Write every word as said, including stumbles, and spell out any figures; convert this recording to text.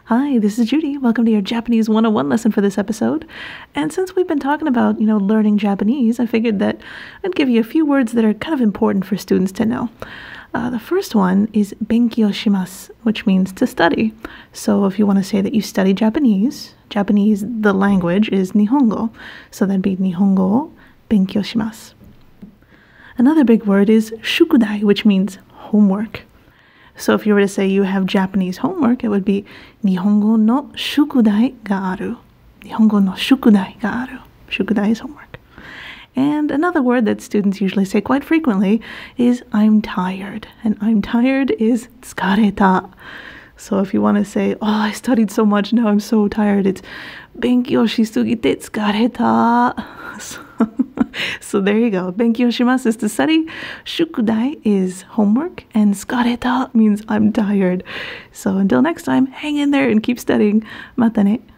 Hi, this is Judy. Welcome to your Japanese one oh one lesson for this episode. And since we've been talking about, you know, learning Japanese, I figured that I'd give you a few words that are kind of important for students to know. Uh, the first one is benkyou shimasu, which means to study. So if you want to say that you study Japanese, Japanese, the language, is Nihongo. So that'd be Nihongo o benkyou shimasu. Another big word is shukudai, which means homework. So if you were to say you have Japanese homework, it would be Nihongo no shukudai ga aru. Nihongo no shukudai ga aru. Shukudai is homework. And another word that students usually say quite frequently is I'm tired. And I'm tired is tsukareta. So if you want to say, oh, I studied so much, now I'm so tired, it's benkyou shisugite tsukareta. So, so there you go. Benkyou shimasu is to study, shukudai is homework, and tsukareta means I'm tired. So until next time, hang in there and keep studying. Mata ne.